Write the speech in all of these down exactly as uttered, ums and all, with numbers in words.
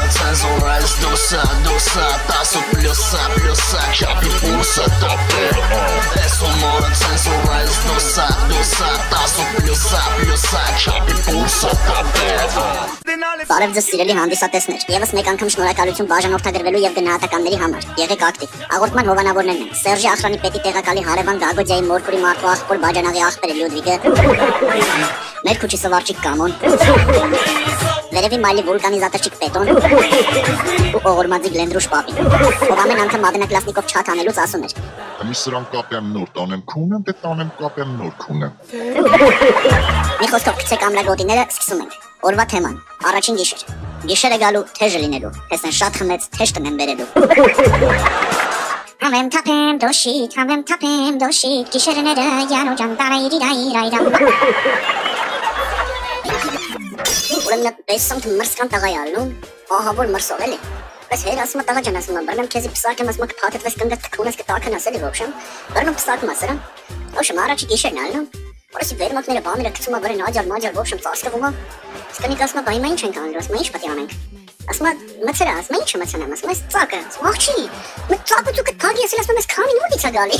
Cenzurez dosa, dosa, taso pliosa, pliosa, chapi pulsa, tope. Es humor, cenzurez dosa, dosa, taso pliosa, pliosa, chapi pulsa, tope. Բարև ձեզ սիրելի հանդիսատեսներ, եւս մեկ անգամ շնորհակալություն բաժանորդագրվելու եւ գնահատականների համար։ Եղեք ակտիվ։ Հաղորդման հովանավորներն են Սերժի Ախրանի պետի տեղակալի հարևան Գագոդիայի Մորքուրի Մարտու աղբոր բաժանաղի աղբերը Լյուդվիգը, մեր քուչի սվարճիկ Կամոն, Վերևի մայլի վուլկանիզատորչիկ Պետոն ու օղորմածի Գլենդրուշ Պապին, ով ամեն անգամ մադենակլասնիկով չաթ անելուց ասում էր. Ամի սրան կապեմ նոր տանեմ քունեմ, դե տանեմ կապեմ նոր քունեմ։ Մի խոսքով գցեք ամրագոտիները, սկսում ենք։ Օրվա թեման, առաջին գիշեր, գիշերը գալու, թեժը լինելու, հեսն շատ խմեց, թեժ տնեմ բերելու։ Համեմ թապեմ դոշիտ, համեմ թապեմ դոշիտ, գիշերները յանու ջան տարայիրիրայիրայրամ։ Ուրեմն պես սամթ մրսկան տղայ ալնում, ահա որ մրսով էլի։ Պես հեր ասում տղա ջան ասում բռնեմ քեզի պսակեմ ասում կփաթեթվես կնգա թքունես կտակն ասելի ոբշեմ։ Բռնում պսակում ասրան։ Ոբշեմ առաջի գիշերն ալնում։ Որսի վերմակները բաները գցում ա վրեն աջալ մաջալ ոբշեմ ծածկվում ա։ Սկնիկ ասում բայ մա ինչ ենք անում, ասում ինչ պետք է անենք։ Ասում մցրա, ասում ինչ մցնեմ, ասում այս ծակը, աղջի։ Մը ծակը դու կթագի ասել ասում ես քանի նույնից ա գալի։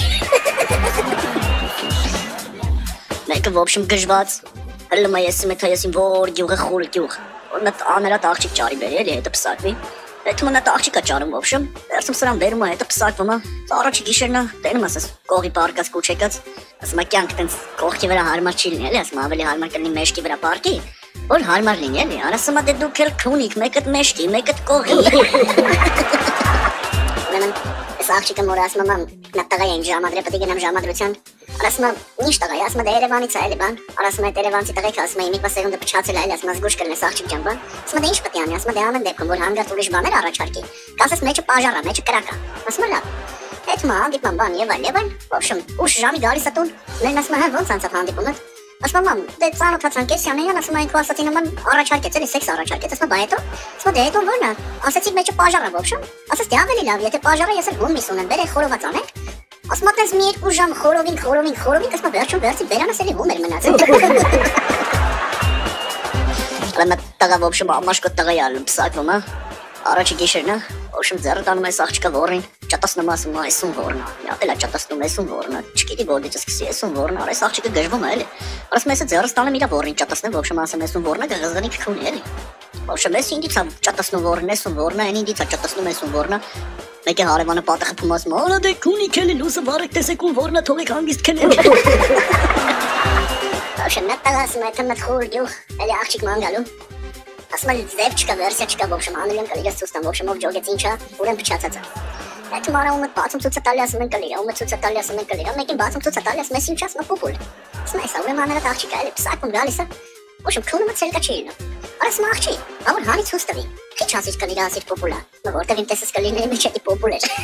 Մեկը ոբշեմ գժված։ Հլում ես մեկը եսին որ գյուղը խուլ գյուղ։ Օրնա աներատ աղջիկ ճարի բերի էլի հետը պսակվի։ Հետո մնա աղջիկա ճարում ոբշեմ։ Վերցում սրան բերում ա հետը պսակվում ա։ Առաջի գիշերնա տենում ասես կողի պարկած կուչեկած։ Ասում ա կյանք տենց կողքի վրա հարմար չի լինի էլի, ասում ավելի հարմար կլինի մեջքի վրա պարկի։ Որ հարմար լինի էլի, ասում ա դե դուք էլ քունիկ, մեկդ մեջքի, մեկդ կողի։ Ուրեմն այս աղջիկը մորը ասում ա նա տղա են ժամադրե պետք է գնամ ժամադրության։ Ասում ա ինչ տղա է, ասում ա դե Երևանից է էլի բան։ Ասում ա Երևանցի տղեկ ասում ա իմի սերունդը փչացել է էլի, ասում ա զգուշ կլնես աղջիկ ջան բան։ Ասում ա դե ինչ պետք է անի, ասում ա դե ամեն դեպքում որ հանգարտ ուրիշ բաներ առաջարկի։ Կասես մեջը պաժառա, մեջը կրակա։ Ասում ա լավ։ Այդ մա հանդիպման բան եւ այլ եւ այլ, ոբշեմ, ուշ ժամի գալիս ա տուն, մեն ասում ա ոնց անցավ հանդիպումը։ Ասում ա դե ծանոթացան կեսյանեյան, ասում ա ինքո ասացին նման առաջարկեց էլի սեքս առաջարկեց, ասում ա բայ հետո, ասում ա դե հետո ո՞րն ա, ասեցի մեջը պաժառա ոբշեմ, ասես դե ավելի լավ, եթե պաժառա ես էլ հումիս ունեմ, բերե խորոված անենք։ Ասում ա տես մի երկու ժամ խորովին, խորովին, խորովին, ասում ա վերջում վերցի բերանս էլի հում էր մնացել։ Ալա տղա ոբշեմ ամաշկոտ տղա ալում պսակվում ա։ Առաջի գիշերն ա, ոբշեմ ձեռը տանում այս աղջիկը ворին, ճատասնում ասում այսուն ворնա։ Յատելա ճատասնում այսուն ворնա։ Չգիտի որդից սկսի այսուն ворնա, այս աղջիկը գժվում է էլի։ Ասում ես ձեռը տանում իրա ворին ճատասնեմ, ոբշեմ ասում այսուն ворնա գղզղնի քունի էլի։ Ոբշեմ ես ինձ ա ճատասնում ворն, այսուն ворնա, այն ինձ ա ճատասնում այսուն ворնա։ Մեկը հարևանը պատը խփում ասում, «Ալա դե քունիկ էլի լուսը վարեք տեսեք ում ворնա թողեք հանգիստ քնեն»։ Ոբշեմ նա տղասում է թմդ խուր գյուղ, էլի աղջիկ ման գալու։ Ասում եմ ձև չկա, վերսիա չկա, ոբշեմ անելիեմ կլիրես ցույց տամ, ոբշեմ ով ջոգեց ինչա, ուրեմն փչացած է։ Այդ մարա ումը բացում ցույց տալի ասում են կլիրա, ումը ցույց տալի ասում են կլիրա, մեկին բացում ցույց տալի ասում ես ինչ ասում է պուպուլ։ Ասում ես ուրեմն աներատ աղջիկա էլի պսակում գալիս է։ Ոբշեմ քունը ցելկա չի լինում։ Ասում աղջի, ավոր հանի ցույց տվի։ Քիչ ասից կլիրա ասից պուպուլա։ Որտեղ իմ տեսս կլիներ մեջի պուպուլ էր։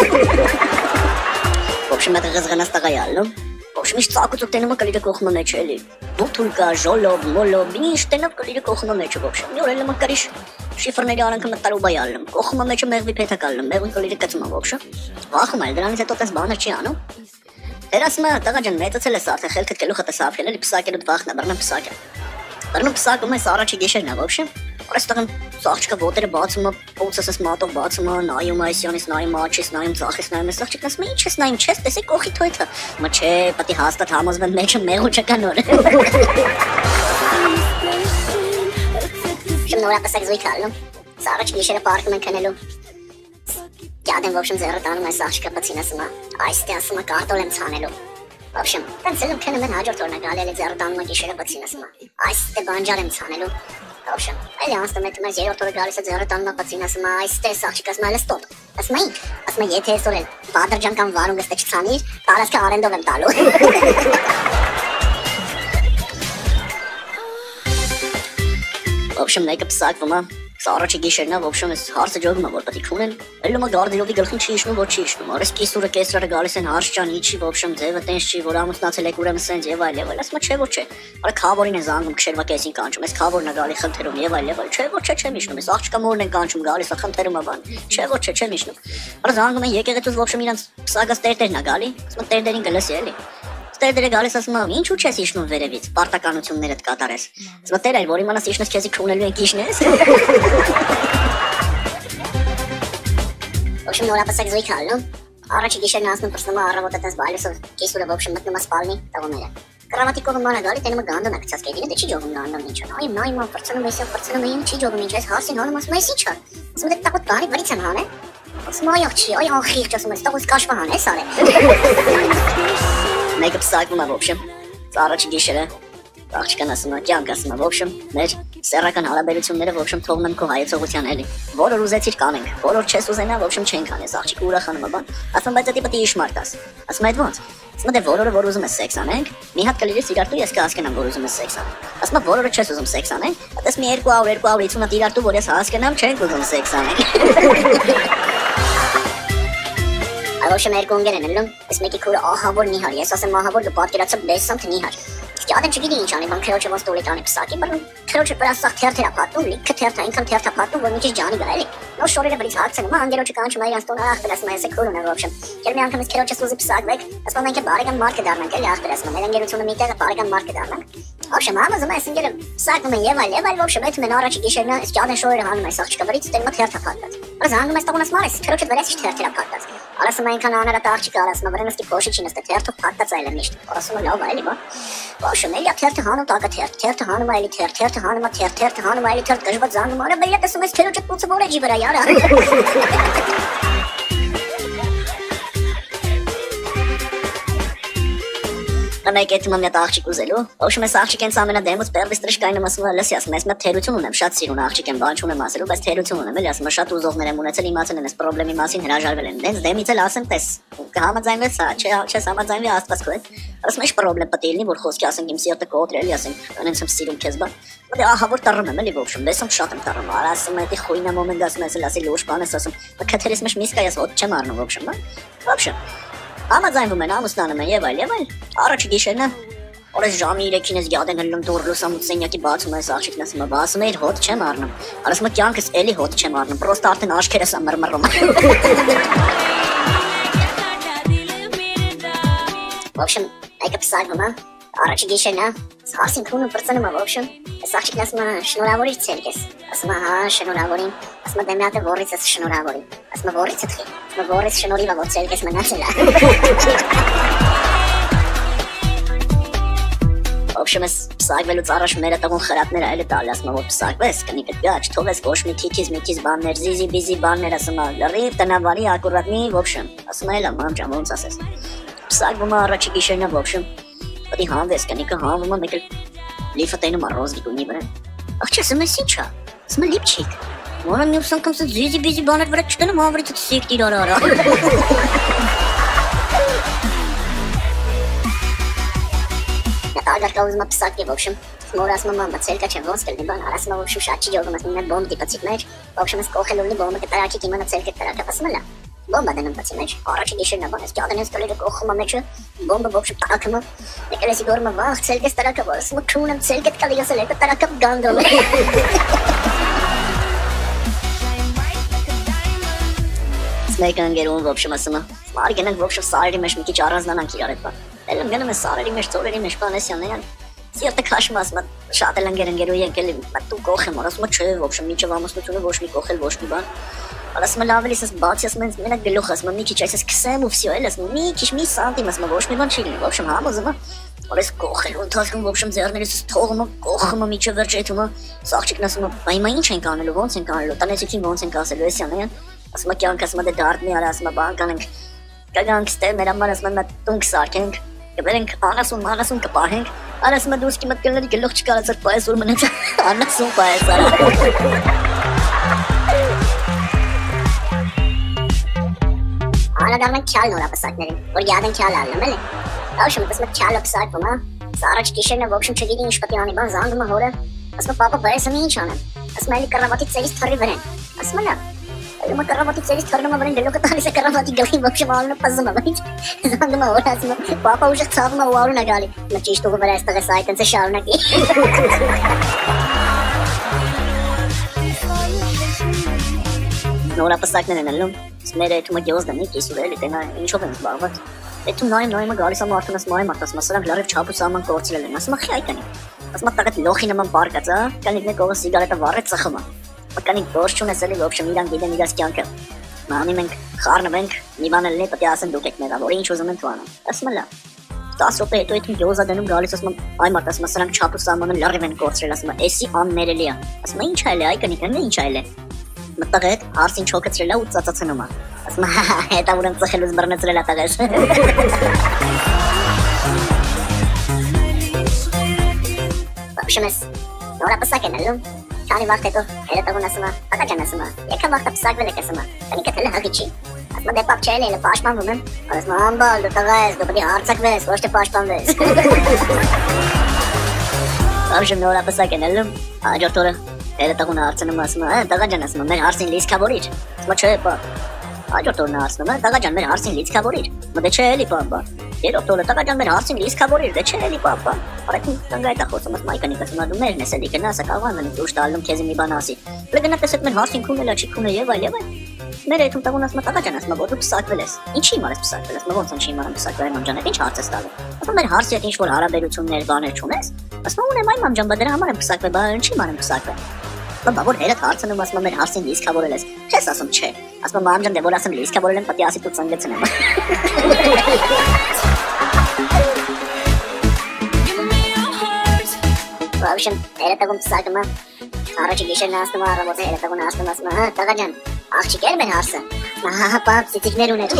Ոբշեմ այդ գզգանաս տղայալում։ Ոբշեմ ինչ ծակուց տենում կլիրա կողմը մեջ էլի։ Բութուլկա, ժոլով, մոլով, ինչ տենով կլիրա կողմը մեջ ոբշեմ։ Մի օր էլ մկարիշ շիֆրների արանքը մտալու բայալում։ Կողմը մեջը մեղվի փեթակալում, մեղվի կլիրա կծում ոբշեմ։ Վախում էլ դրանից հետո տես բաներ չի անում։ Երասմա տղա ջան մեծացել ես արդեն խելքդ գլուխը տեսավ էլի պսակելուդ վախն է բռնում պսակը։ Բռնում պսակում ես առաջի գիշերն է ոբշեմ։ Այստեղ աղջիկը ոտերը բացում է, փոցս մատով բացում է, նայում այսյանից նայում աչից նայում ծախից նայում ես աղջիկն ասում է ինչ ես նայում չես տեսեք կողքի թոյթը։ Մը չէ, պետք է հաստատ համոզվեն մեջը մեղու չկա նոր։ Շեմ նորապես զույգ ալնում։ Սարաչ գիշերը պարկում են քնելու։ Յադեն ոբշեմ ձեռը տանում այս աղջիկը բացին ասում է, այստեղ ասում է կարտոլ եմ ցանելու։ Ոբշեմ, տենց էլ քնում են հաջորդ օրն գալի ձեռը տանում է գիշերը բացին ասում է, այստեղ բանջար եմ ցանելու։ Ոբշեմ, այլ անստը մեկ մեզ երրորդ օրը գալիս է ձեռը տանում է բացին ասում է, այստեղ աղջիկը ասում է ստոպ։ Ասում է ինչ, ասում է եթե այսօր էլ Բադր ջան կամ վարունգը ստե չցանիր, տարածքը արենդով եմ տալու։ Ոբշեմ մեկը պսակվում է։ Սա առաջի գիշերն է, ոբշեմ ես հարցը ջոգում է, որ պետք է ունեն։ Էլում է գարդիրովի գլխին չի իջնում, որ չի իջնում։ Արես կիսուրը կեսրերը գալիս են հարց ջան, իջի ոբշեմ ձևը տենց չի, որ ամուսնացել եք ուրեմն սենց եւ այլ եւ այլ։ Ասում է չէ որ չէ։ Արա քավորին է զանգում, քշերվա կեսին կանչում, ես քավորն է գալի խնդրում եւ այլ եւ այլ։ Չէ որ չէ, չեմ իջնում, ես աղջկա մորն են կանչում, գալիս է խնդրում է բան։ Չէ որ չէ, չեմ իջնում։ Արա զանգում են եկեղեցուց ոբշեմ իրանց պսակած տերտերն է գալի։ Ասում է տերտերին գլսի էլի։ Տերտերը գալիս ասում է ինչու չես իջնում վերևից, պարտականություններդ կատարես։ Ասում է տեր այլ որ իմանաս իջնես քեզի քունելու են կիշնես։ общем, նորա պսակ զույգ ալնում։ Առաջի գիշերն ասնում պրսնում առավոտ այդպես բայլուսով կիսուրը в общем մտնում ասպալնի տղոները։ Կրավատիկովը մանա գալի տենում գանդոն ակցած կետինը դե չի ջողում նանն ինչ նա իմ նայում պրծնում էսի պրծնում էին չի ջողում ինչ այս հասին հանում ասում էսի չա։ Ասում դե տակոտ բարի վրից եմ հանե։ Ասում այո չի այո անխիղճ ասում ես տակոս կաշվա հանես արե։ Մեկը պսակում է в общем։ Առաջի գիշերը աղջկան ասում է կյանք ասում է в общем մեր սեռական հարաբերությունները в общем թողնեմ քո հայեցողության էլի որը ուզեցիր կանենք որը չես ուզենա в общем չենք անես աղջիկը ուրախանում է բան ասում բայց դա պետք է իշմարտ աս ասում այդ ոնց ասում դե որը որ ուզում ես սեքս անենք մի հատ կլիրես իրար դու ես կհասկանամ որ ուզում ես սեքս անենք ասում որը չես ուզում սեքս անենք այդպես մի երկու օր երկու օր ից ունա իրար դու որ ես հասկանամ չենք ուզում սեքս անենք Ալոշը մեր կոնգեր են ելնում, ես մեկի քուրը ահավոր նիհար, ես ասեմ ահավոր դու պատկերացրու բեսամ թե նիհար։ Իսկ ադեմ չգիտի ինչ անի, բան քրոջը ոնց տոլի տանի պսակի, բան քրոջը պրասախ թերթերա պատում, լիքը թերթա, ինքան թերթա պատում, որ մի քիչ ջանի գա էլի։ Նոր շորերը բրից հացնում, անգերոջը կանչում այ անստոն ախ դրասում այս քուրուն է ոբշեմ։ Քեր մի անգամ ես քրոջը սուզի պսակվեք, ասում մենք բարեկամ մարկե դառնանք էլի ախ դրասում, մեր անգերությունը մի տեղը բարեկամ մարկե դառնանք։ Ոբշեմ ամազում այս ինգերը պսակվում են եւ այլ եւ այլ ոբշեմ այդ մեն առաջի գիշերն այս ջանը շորերը հանում այս աղջիկը բրից տենում թերթա պատած։ Բայց հանգում ես տողնաս մարես, քրոջը վրեցի թերթերա պատած։ Արասում այնքան աներա տաղջիկը արասում վրենստի փոշիչին ստե թերթով պատած այլ է միշտ։ Ասում լավ այլի բա։ Ոբշեմ էլի թերթը հանում տակը թերթ, թերթը հանում այլի թերթ, թերթը հանում է թերթ, թերթը հանում այլի թերթ գժված զանգում արա բելա տեսում ես քրոջը փոցը որեջի վրա յարա։ Ամեկ այդ մամյա աղջիկ ուզելու, ոբշեմ այս աղջիկենց ամենադեմուց պերվի ստրիշկայնը ասում է լսի ասում ես մա թերություն ունեմ, շատ սիրուն աղջիկ եմ, բան չունեմ ասելու, բայց թերություն ունեմ, էլի ասում է շատ ուզողներ եմ ունեցել, իմացել են այս խնդրի մասին հրաժարվել են, դենց դեմից էլ ասեմ տես, կհամաձայնվես, հա, չէ, չես համաձայնվի աստված քո հետ, ասում ես խնդրեմ պետք է լինի, որ խոսքի ասենք իմ սիրտը կոտրելի ասենք, անենց եմ սիրում քեզ բան, բայց ահավոր տառում եմ էլի ոբշեմ, դեսում շատ եմ տառում, արա ասում է դի խույնա մոմենտ ասում ես ասի լուրջ բան ես ասում, քթերես մեջ միսկա ես ոտ չեմ առնում ոբշեմ, բան, ոբշեմ, համաձայնվում են, ամուսնանում են եւ այլ եւ այլ, առաջի գիշերն է Օրես ժամի երեքին ես գյադեն հլնում դուր լուսամուտ սենյակի բացում այս աղջիկն ասում է բացում էիր հոտ չեմ առնում Արասում է կյանքս էլի հոտ չեմ առնում պրոստը արդեն աշքերս եմ մրմռում Ոբշեմ այկը պսակվում է առաջի գիշերն է հարսին քունը պրծնում է ոբշեմ այս աղջիկն ասում է շնորհավորիր ցերկես ասում է հա շնորհավորին ասում է դե մի հատ որից ես շնորհավորի ասում է որից ըթխի ասում է որից շնորհիվ որ ցերկես մնացել է Ոբշեմ ես պսակվելուց առաջ մեր տղուն խրատները այլ է տալի ասում որ պսակվես կնիկդ գաչ թողես ոչ մի թիթիզ միթիզ բաններ զիզի բիզի բաններ ասում լրիվ տնավարի ակուրատնի ոբշեմ ասում էլա մամ ջան ոնց ասես պսակվում է առաջի գիշերն է ոբշեմ Պիտի հանվես կնիկը հանվում է մեկ էլ լիֆը տենում է ռոզի գունի վրա աղջի ասում ես ի՞նչ է ասում է լիպչիկ Որը մյուս անգամ սա զիզի բիզի բաներ վրա չտնում հավրից սիրտ իրար արա Ագարկա ուզում է պսակի ոբշեմ Մոր ասում է մամա ցելկա չեմ ոնց կլինի բան արասում է ոբշեմ շատ չի ջողում ասում է բոմ դիպացիկ մեջ ոբշեմ ես կողել ունի բոմը կտարակի կիմանա ցելկա տարակա ասում է լա բոմբա դնում բացի մեջ առաջի գիշերն է բան ես ճադեն ես տոլերը կողում է մեջը բոմբը ոբշեմ տարակում է եկելեսի գորմը վախ ցելկես տարակա ասում է քունեմ ցելկետ կալի ասել է տարակա գանդոմ Սմեկան գերուն ոբշեմ ասում է Մարգենանք ոբշեմ սարերի մեջ մի քիչ առանձնանանք իրար հետ բան Elem gönlüm sarılı meş zorları meş bana syanlayan. Siyata kaşmaz mı? Şatelen gelen geliyor yengelim. Tu kohem orası mı çöv opşum mi çavamış mı çöv boş mi kohel boş mi ban. Orası mı laveli ses bağças mı mena geluhas mı mi ki çayses kısem ufsiyo elas mı mi ki mi santimas mı boş mi ban çilin opşum hamaz mı? Orası kohel o tasgın opşum zerneli ses toğumu kohmu mi çöv vercetumu. Sağçık nasıl mı? Baymayın çen kanlı von sen kanlı. Tanesi kim von sen kasel syanlayan. Asma kyan kasma da dart mi arasma bankanın. Kagankste meram arasma met tung sarkenk. Keberenk anasun manasun kapaheng arasma dost ki mat kelleri gelok çıkar sak payas ol mane anasun payas ara Ana darman ख्याल नोरा पसाकnerin और यादन ख्याल aldım öyle Avşam tasma ख्याल psak bama Saraç kişerine vobşum çegidin işpatiyani ban zangma hora Asma papa bayasam iyi çanam Asma eli karavati tselis tharri veren Asma la Ama karavati tselis tharrama veren gelok tari se karavati gali vobşum alına pazma bayit Zangma hora asma papa uşak savma uavru gali Ma çiş togu vere esta gasayten se şalna ki Nora pasaknerin alım Smere etuma gözden ne kesileli tena inşoven bağvat Etum naim naima gali sam artanas maim artas masalan glarev çapu saman korçilelen asma xaykani asma takat loxinaman parkatsa kanik ne kova sigareta varet saxma Kanik borçun eseli opşum ilan giden ilas kyanka Անի մենք խառնվենք, մի բան էլ պետք է ասեն դուք եք մեզ, որ ինչ ուզում են թվանան։ Ասում եմ լավ։ դਸ րոպե հետո այդ գյուզա դնում գալիս ասում եմ, այ մարդ ասում եմ, սրանք չափ ու սահմանը լրիվ են կորցրել, ասում եմ, էսի աններելի է։ Ասում եմ, ինչ այլ է, այ կնիկն է, ինչ այլ է։ Մտեղ այդ հարսին չոքեցրել է ու ծածացնում է։ Ասում եմ, հետո ուրեմն ծխելուց բռնեցրել է տղես։ Вообще ես նորա պսակ են ելում։ Քանի վաղ հետո հերը տղուն ասում է, «Ակա ջան ասում է, եկա վաղտը պսակվել եք ասում է, կնիկը թել է հղիչի»։ Ասում է, «Դե պապ չէ, էլի պաշտպանվում եմ»։ Ասում է, «Ամբալ, դու տղա ես, դու պետք է հարձակվես, ոչ թե պաշտպանվես»։ Вообще նորա պսակ են ելում, հաջորդ օրը հերը տղուն հարցնում ասում է, «Տղա ջան ասում է, մեր հարսին լիցքավորիր»։ Ասում է, «Չէ, պապ»։ Հաջորդ օրն հարցնում է, «Տղա ջան, մեր հարսին լիցքավորիր»։ Դե չէ, էլի պապ։ Երրորդ օրը տղա ջան, մեր հարսին լիցքավորիր, դե չէ, էլի պապ։ Արեք տանգայտա խոսում, ասում այ կնիկ ասում, դու մերն ես էլի գնաս, կարող եմ դուրս տալում քեզ մի բան ասի։ Լե գնա տեսեք մեր հարսին քունել է, չի քունել եւ այլ եւ այլ։ Մեր այդում տղուն ասում, տղա ջան, ասում, որ դու պսակվել ես։ Ինչի՞ իմանես պսակվել, ասում, ոնց չի իմանամ պսակվել, մամ ջան, ինչ հարց ես տալու։ Ասում, մեր հարսի հետ ինչ որ հարաբերություններ, բաներ չունես։ Ասում, ունեմ այ մամ ջան, բա դրա համար եմ պսակվել, բա ինչի՞ իմանամ պսակվել։ Բա որ հերդ հարցնում ասում, մեր հարսին լիցքավորել ես։ Ես ասում, չէ։ Ասում, մամ ջան, դե որ ասեմ լիցքավորել եմ, պետք է ասի դու ծնգեցնեմ։ Вообще, հերը տղուն պսակում է, առաջի գիշերն ասնում է, առավոտը հերը տղուն ասնում ասում է, տղա ջան, աղջիկ էր մեր հարսը, հա պապ, ծիծիկներ ուներ։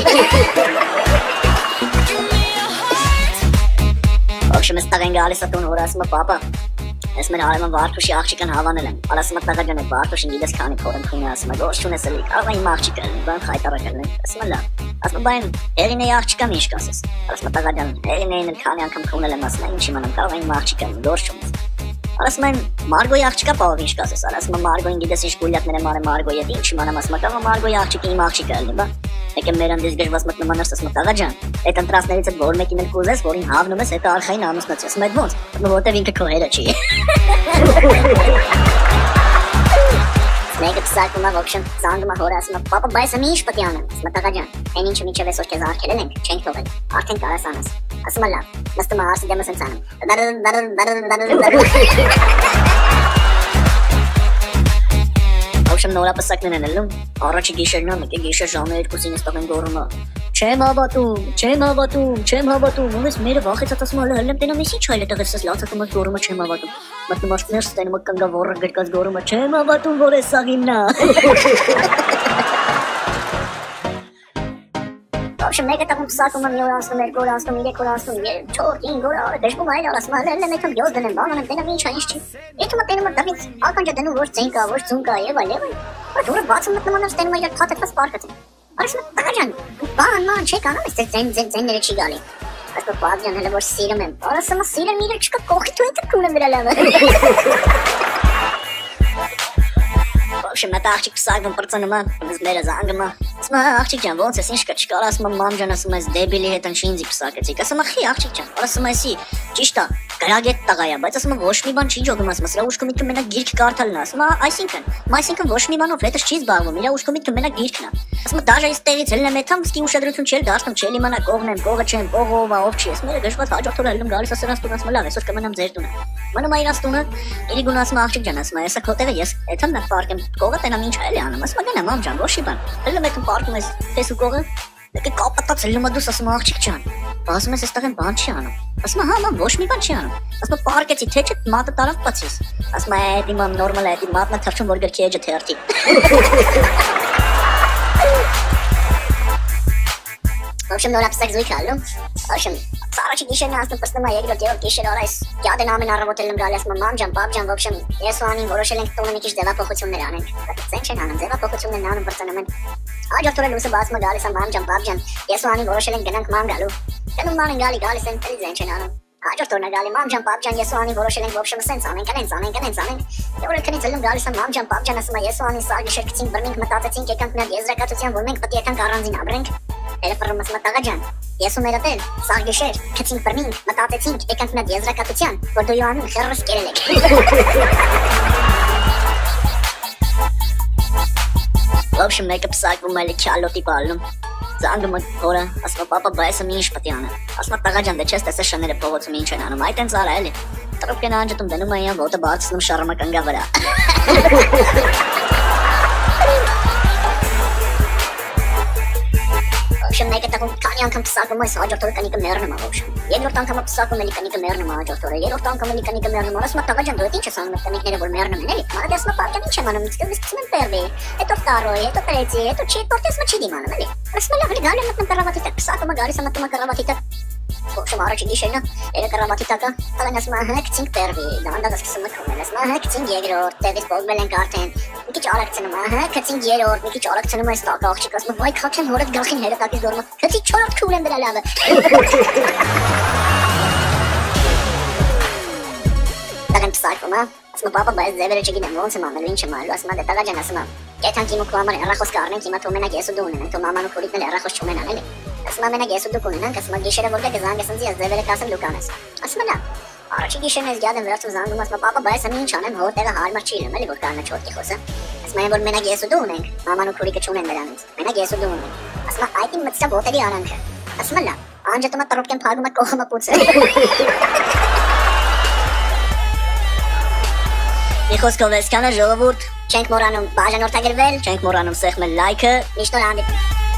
Вообще, ես տղեն գալիս է տուն, որ ասում է, պապա, ես մեր հարևան Վարդուշի աղջիկան հավանել եմ, ասում է, տղա ջան, այդ Վարդուշին գիտես քանի փոր եմ քունի, ասում է, գործ չունես էլի, կարող է իմ աղջիկը լինի, բան խայտարակ լինի, ասում է, լավ, ասում է, բայն, Էրինեի աղջիկա մի ինչ կասես, ասում է, տղա ջան, Էրինեին էլ քանի անգամ քունել եմ, ասում է, ինչ իմանամ, կարող է իմ աղջիկը լինի, գործ չունես։ Ասում եմ, Մարգոյի աղջիկա պահով ինչ կասես, ասում եմ, Մարգոյին գիտես ինչ գուլյատներ եմ արել Մարգոյի հետ, ինչ իմանամ, ասում եմ, կարող Մարգոյի աղջիկը իմ աղջիկը լինի, բա։ Եկեմ մեր անդից գժված մտնում անարս, ասում եմ, տղա ջան, այդ ընտրածներից հետ որ մեկին էլ կուզես, որին հավնում ես, հետո արխային ամուսնացի, ասում եմ, այդ ոնց, որտեվ ինքը քո հերը չի։ Մեկը պսակում է, ոքշն, զանգում է հորը, ասում է, պապա, բայց եմ ինչ պետք է անեմ, ասում է, տղա ջան, այն ինչը մինչև այսօր քեզ արգելել ենք, չենք թողել, արդեն կարաս անես, ասում է, լավ, նստում է հարսի դեմս հենց անում։ Ոքշն նորա պսակներ են ելնում, առաջի գիշերն է, մեկ է գիշեր ժամը երկուսին ստեղ են գոռում է, չեմ հավատում, չեմ հավատում, չեմ հավատում, ոնց մերը վախեցած ասում է, հələ տենամ ես ինչ այլ է տղես լացածում ես գոռում է, չեմ հավատում։ Մտնում ասներս տենում է կնգավորը գրկած գոռում է, չեմ հավատում, որ է սաղ իմն է։ Вообще, մեկը տղուն պսակում է, մի օր անցնում, երկու օր անցնում, երեք օր անցնում, չորս, հինգ օր, դժգում այլ ասում է, հələ մեկ եմ գյուզ դնեմ, բան անեմ, տենամ ինչ է, ինչ չի։ Եթե մա տենում է դրից ականջը դնում ոչ ծին կա, ոչ ծուն կա եւ այլ եւ այլ։ Բայց դուրը բացում մտնում անց տենում է իր փաթեթված պարկած։ Արշում տղա ջան, բան ման չի կանում, այս ձեն ձեն ձենները չի գալի։ Ասում պապ ջան, հələ որ սիրում եմ։ Ասում եմ սիրել միրը չկա կողի դու ինքը քունը վրա լավ։ Вообще, մտա աղջիկ պսակվում պրծնում է, ինձ մերը զանգում է։ Ասում է, աղջիկ ջան, ոնց ես ինչ կա չկար, ասում եմ, մամ ջան, ասում ես դեբիլի հետ ինչ ինձ պսակեցիք։ Ասում եմ, խի աղջիկ ջան, ասում ես, ճիշտ է, գրագետ տղա է, բայց ասում եմ, ոչ մի բան չի ջոգում, ասում եմ, սրա ուշքում ինքը մենակ գիրք կարդալն է, ասում եմ, այսինքն, այսինքն ոչ մի բանով հետս չի զբաղվում, իր ուշքում ինքը մենակ գիրքն է։ Ասում եմ, դաժե այս տեղից ելնեմ էթամ, սկի ուշադրություն չել դարձնում, չել իմանա կողն եմ, կողը չեմ, կողը ով է, ով չի, ես մերը գժված հաջորդ օրը ելնում գալիս ասում տուն, ասում լավ, այսօր կմնամ ձեր տունը։ Մնում է իրաց տունը, իրի գուն ասում աղջիկ ջան, ասում ես քո տեղը ես էթամ նա պարկեմ, կողը տենամ ինչ այլ է անում, ասում գնա մամ ջան, ոչ մի բան։ Հələ մեկը պարկում ես տեսու կողը, մեկը կապատած ելնում է դուս ասում աղջիկ ջան, ասում ես այստեղ են բան չի անում։ Ասում հա մամ ոչ մի բան չի անում։ Ասում պարկեցի թե չէ մատը տարավ բացիս։ Ասում է դի մամ նորմալ է, դի մատնա թրջում որ գրքի էջը թերթի։ Ոչմ նոր ապստակ զույգ ալու։ Ոչմ Սարաչի գիշերն ասում պստում է երկրորդ երրորդ գիշեր օր այս յադեն ամեն առավոտ ելնում գալիս մամ ջան, պապ ջան, ոչմ ես ու անին որոշել ենք տունը մի քիչ ձևափոխություններ անենք։ Ձեն չեն անում, ձևափոխություններն անում բրծնում են։ Հաջորդ օրը լույսը բացում է գալիս է մամ ջան, պապ ջան, ես ու անին որոշել ենք գնանք ման գալու։ Գնում ման են գալի գալիս են, ձեն չեն անում։ Հաջորդ օրն է գալի մամ ջան, պապ ջան, ես ու անին որոշել ենք ոչմ սենց անենք, անենք, անենք, անենք, անենք։ Եվ քնից ելնում գալիս է մամ ջան, պապ ջան, ասում է ես ու անին սա գիշեր գցինք բռնենք մտածեցինք եկանք նա եզրակացության, որ մենք պետք է եկանք առանձին ապրենք։ Էլեֆռում ասում է տղա ջան, ես ու մերը տել, սաղ գիշեր, գցինք բռնենք, մտածեցինք եկանք նա եզրակացության, որ դու ու անին խեռս կերել եք։ Ոչմ մեկը պսակվում է լիքալոտի բալնում։ Զանգում է հորը, ասում է պապա բայց եմ ինչ պետք է անեմ։ Ասում է տղա ջան, դե չես տեսել շները փողոցում ինչ են անում, այդ են ծառա էլի։ Տրոպկեն անջտում դնում են ոտը բարձնում շարմը կանգա վրա։ Մի անգամ պսակում այս հաջորդորը կնիկը մեռնում ա ոչմ։ Երկրորդ անգամ պսակում էլի կնիկը մեռնում ա հաջորդորը։ Երրորդ անգամ էլի կնիկը մեռնում ա։ Ասում ա տղա ջան դու ինչ ես անում այդ կնիկները որ մեռնում են էլի։ Մա դասը պապ ինչ եմ անում սկզբից սկսում եմ պերվի։ Հետո վտարոյ, հետո տրեցի, հետո չի տորտես մը չի դիմանում էլի։ Ասում ա լավ էլի գալու եմ մտնում կռավատի տակ։ Պսակում ա գալիս ա մտնում կռավատի տակ։ Ոչմ առաջի գիշերնա երեք կռավատի տակա։ Տղան ասում ա հա քցինք պերվի։ Դանդաղ սկսում ա քոնել։ Ասում ա հա քցինք երկրորդ, դեպից փողվել ենք արդեն։ Մի քիչ արագցնում ա, հա քցինք երրորդ, մի քիչ արագցնում ա ստակ աղջիկ ասում ա վայ քաչեմ հորդ գլխին հերը տակից դորում ա։ Քցի չորրորդ քուլ եմ դրա լավը։ Տղան պսակում ա։ Ասում ա պապա բայց ձևերը չգիտեմ ոնց եմ անելու ինչ եմ անելու ասում ա դե տղա ջան ասում ա կեթանք իմ ու քո համար հեռախոս կառնենք հիմա թող մենակ ես ու դու ունենանք թող մաման ու քուրիկն էլ հեռախոս չունենան էլի ասում ա մենակ ես ու դու կունենանք ասում ա գիշերը որ կգզանք ես ինձ ես ձևերը կասեմ դու կանես ասում ա լավ առաջի գիշերն ես գյադեմ վերցում զանգում ասում ա պապա բայց ամեն ինչ անեմ հոր տեղը հարմար չի լինում էլի որ կանա չոտքի խոսը ասում ա որ մենակ ես ու դու ունենք մաման ու քուրիկը չունեն դրանից մենակ ես ու դու ունենք ասում ա այդ իմ մտցա ոտերի արանքը ասում ա լավ անջատում ա տրոպկեն փագում ա կողմը պուցը Մի խոսքով էսքանը ժողովուրդ, չենք մոռանում բաժանորդագրվել, չենք մոռանում սեղմել լայքը, միշտ նոր հանդիպում